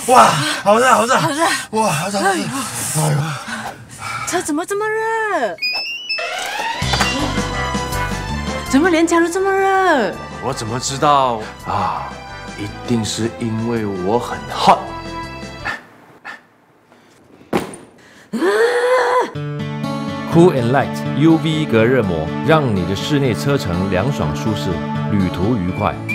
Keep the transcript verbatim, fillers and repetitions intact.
哇，好热，好热， 好热！ 哇，好热！哎呦，哎呦， 车怎么这么热？怎么连桥都这么热？ 我怎么知道啊？一定是因为我很 hot。 Cool and Lite U V 隔热膜，让你的室内车程凉爽舒适，旅途愉快。